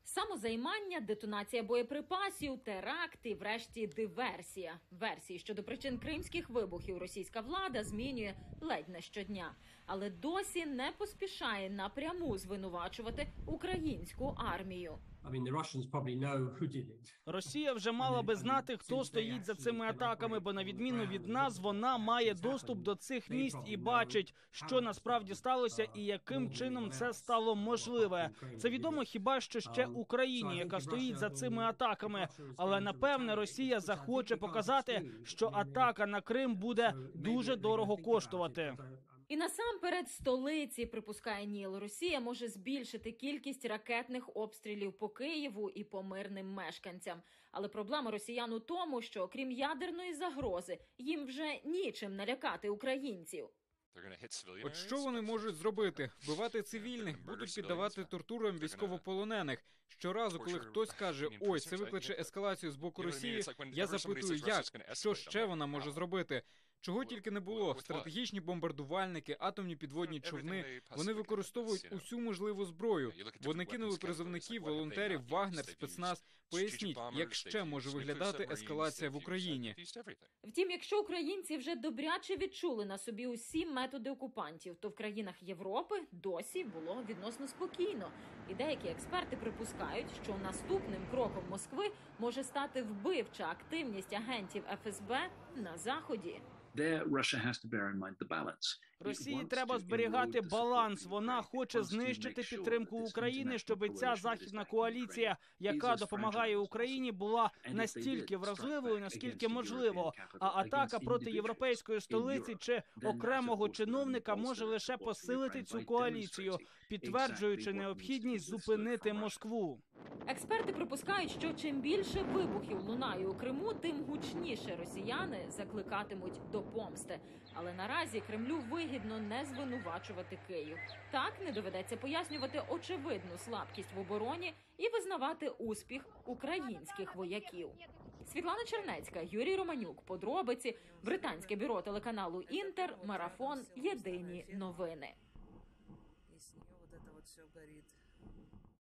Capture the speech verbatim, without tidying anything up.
Самозаймання, детонація боєприпасів, теракти, врешті диверсія. Версії щодо причин кримських вибухів російська влада змінює ледь не щодня. Але досі не поспішає напряму звинувачувати українську армію. Росія вже мала би знати, хто стоїть за цими атаками, бо на відміну від нас, вона має доступ до цих місць і бачить, що насправді сталося і яким чином це стало можливе. Це відомо хіба що ще Україні, яка стоїть за цими атаками. Але, напевне, Росія захоче показати, що атака на Крим буде дуже дорого коштувати. І насамперед столиці, припускає НІЛ, Росія може збільшити кількість ракетних обстрілів по Києву і по мирним мешканцям. Але проблема росіян у тому, що крім ядерної загрози, їм вже нічим налякати українців. От що вони можуть зробити? Вбивати цивільних, будуть піддавати тортурам військовополонених. Щоразу, коли хтось каже, ой, це викличе ескалацію з боку Росії, я запитую, як? Що ще вона може зробити? Чого тільки не було. Стратегічні бомбардувальники, атомні підводні човни. Вони використовують усю можливу зброю. Вони кинули призовників, волонтерів, Вагнер, спецназ. Поясніть, як ще може виглядати ескалація в Україні? Втім, якщо українці вже добряче відчули на собі усі методи окупантів, то в країнах Європи досі було відносно спокійно. І деякі експерти припускають, що наступним кроком Москви може стати вбивча активність агентів еф ес бе на Заході. Росії треба зберігати баланс. Вона хоче знищити підтримку України, щоб ця західна коаліція, яка допомагає Україні, була настільки вразливою, наскільки можливо. А атака проти європейської столиці чи окремого чиновника може лише посилити цю коаліцію, підтверджуючи необхідність зупинити Москву. Експерти припускають, що чим більше вибухів лунає у Криму, тим гучніше росіяни закликатимуть до помсти. Але наразі Кремлю вигідно не звинувачувати Київ. Так не доведеться пояснювати очевидну слабкість в обороні і визнавати успіх українських вояків. Світлана Чернецька, Юрій Романюк, подробиці, британське бюро телеканалу Інтер, Марафон, Єдині новини.